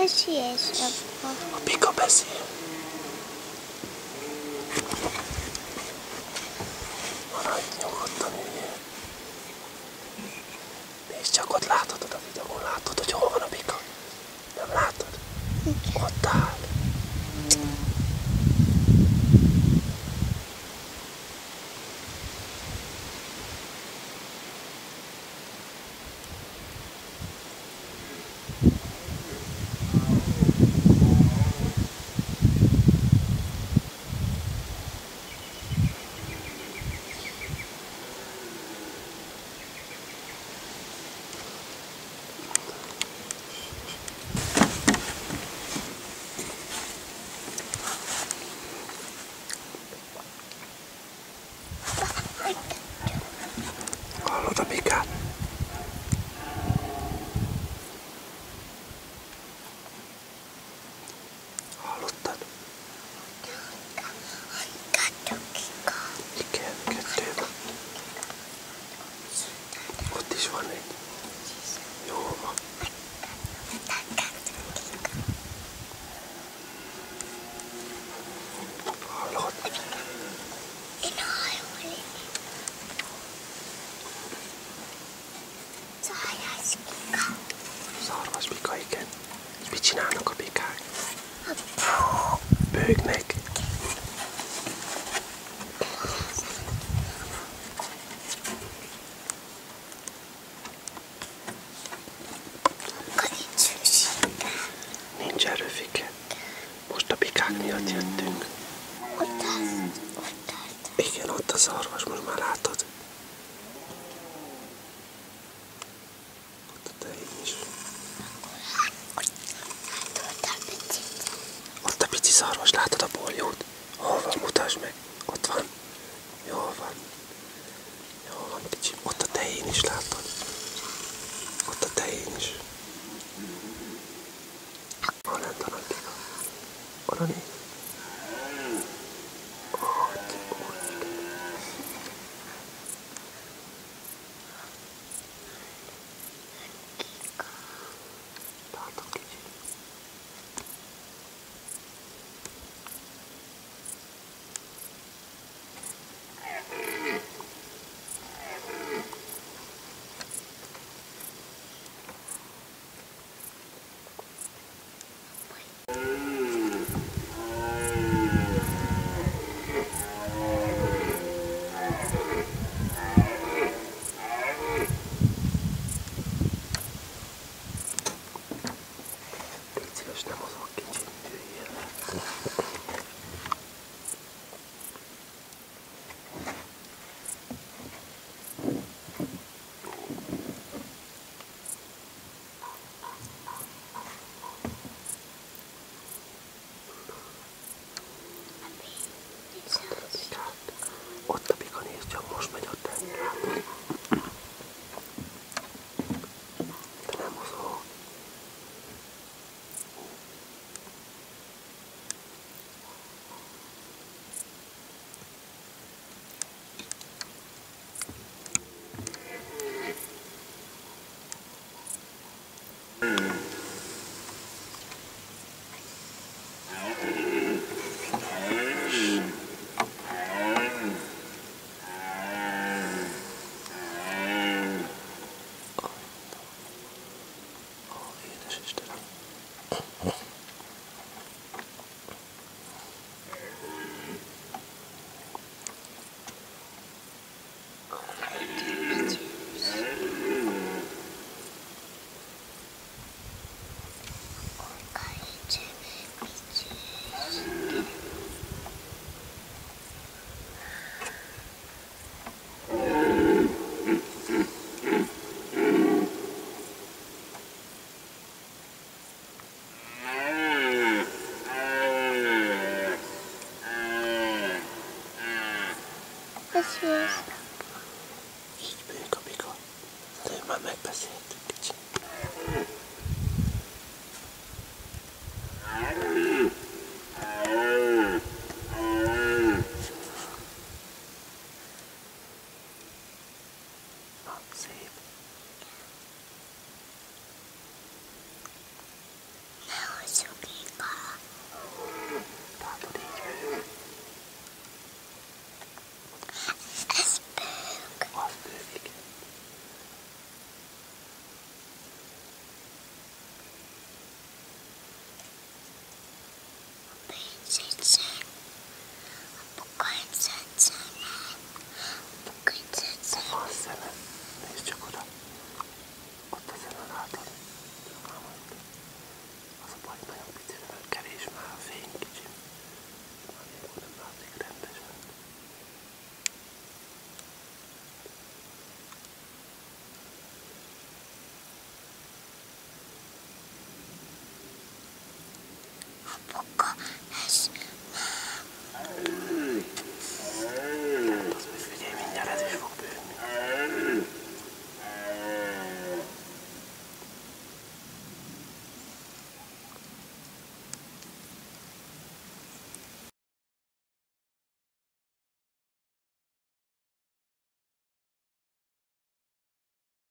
beszélsz, apa? A Pika beszél. Maradj nyugodtan, üljél. Nézd csak, ott láthatod a videón, látod, hogy hol van a Pika? Nem látod? Ott áll. Hallod a Pikát? Hallottad? Igen, kettő van. Ott is van egy. Jó van. Hallod? Én hallom. Szarvas Pika, igen. És mit csinálnak a pikák? Bőgnek. Nincs erő, Fike. Most a pikák miatt jöttünk. Igen, ott a szarvas, most már látod. Ott a tehény is. Ott a pici szarvas, látod a borjót? Hol van? Mutasd meg. Ott van. Jól van. Jól van, kicsi. Ott a tehén is, látod? Ott a tehén is. Hol lent a nagy Pika? Oda néz. Látom, kicsi. Légy szíves, nem mozog, kicsi. Üljél le. Ott a Pika, nézd csak, most megy ott el. Látod? De nem mozog. Édes Istenem. Beszélsz. Így bőg a Pika. De már megbeszéltük, kicsi. Na, szép. Nehogy apuka.